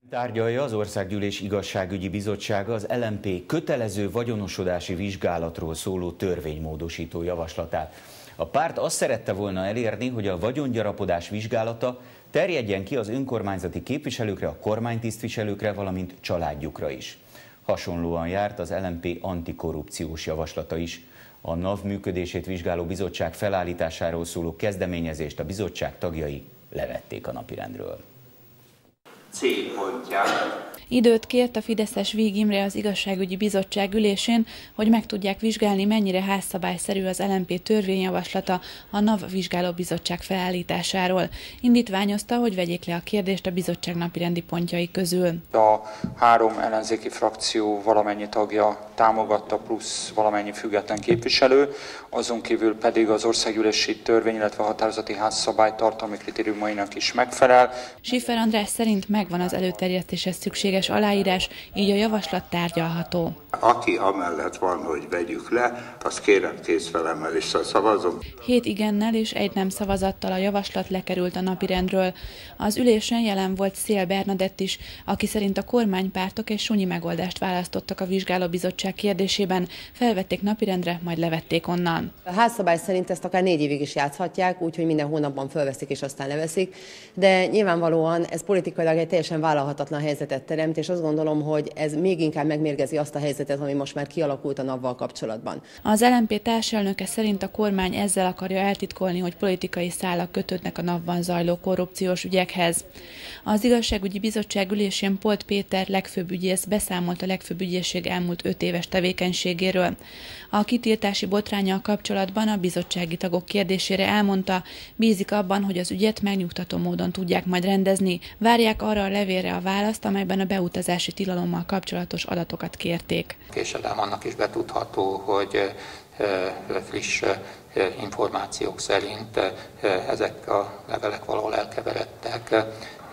Tárgyalja az Országgyűlés Igazságügyi Bizottsága az LMP kötelező vagyonosodási vizsgálatról szóló törvénymódosító javaslatát. A párt azt szerette volna elérni, hogy a vagyongyarapodás vizsgálata terjedjen ki az önkormányzati képviselőkre, a kormánytisztviselőkre, valamint családjukra is. Hasonlóan járt az LMP antikorrupciós javaslata is. A NAV működését vizsgáló bizottság felállításáról szóló kezdeményezést a bizottság tagjai levették a napirendről. Célpontját. Időt kért a fideszes Víg Imre az Igazságügyi Bizottság ülésén, hogy meg tudják vizsgálni, mennyire házszabályszerű az LMP törvényjavaslata a NAV vizsgálóbizottság felállításáról. Indítványozta, hogy vegyék le a kérdést a bizottság napirendi pontjai közül. A 3 ellenzéki frakció valamennyi tagja támogatta, plusz valamennyi független képviselő, azon kívül pedig az országgyűlési törvény, illetve a határozati házszabály tartalmi kritériumainak is megfelel. Schiffer András szerint megvan az előterjesztéshez szükséges aláírás, így a javaslat tárgyalható. Aki amellett van, hogy vegyük le, azt kérem kézfelemeléssel szavazom. 7 igennel és 1 nem szavazattal a javaslat lekerült a napirendről. Az ülésen jelen volt Szél Bernadett is, aki szerint a kormánypártok egy sunyi megoldást választottak a vizsgálóbizottság kérdésében, felvették napirendre, majd levették onnan. A házszabály szerint ezt akár 4 évig is játszhatják, úgyhogy minden hónapban fölveszik és aztán leveszik, de nyilvánvalóan ez politikailag egy teljesen vállalhatatlan helyzetet teremt, és azt gondolom, hogy ez még inkább megmérgezi azt a helyzetet, ami most már kialakult a NAV-val kapcsolatban. Az LMP társelnöke szerint a kormány ezzel akarja eltitkolni, hogy politikai szálak kötődnek a NAV-ban zajló korrupciós ügyekhez. Az Igazságügyi Bizottság ülésén Polt Péter legfőbb ügyész beszámolt a legfőbb ügyészség elmúlt 5 éves tevékenységéről. A kitiltási botránnyal kapcsolatban a bizottsági tagok kérdésére elmondta, bízik abban, hogy az ügyet megnyugtató módon tudják majd rendezni. Várják arra a levélre a választ, amelyben a beutazási tilalommal kapcsolatos adatokat kérték. Késedelem annak is betudható, hogy friss információk szerint ezek a levelek valahol elkeveredtek,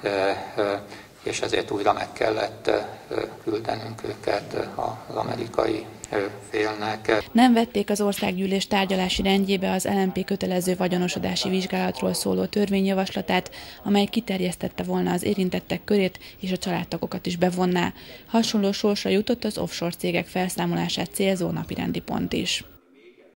és ezért újra meg kellett küldenünk őket az amerikai félnek. Nem vették az országgyűlés tárgyalási rendjébe az LMP kötelező vagyonosodási vizsgálatról szóló törvényjavaslatát, amely kiterjesztette volna az érintettek körét és a családtagokat is bevonná. Hasonló sorsra jutott az offshore cégek felszámolását célzó napirendi pont is.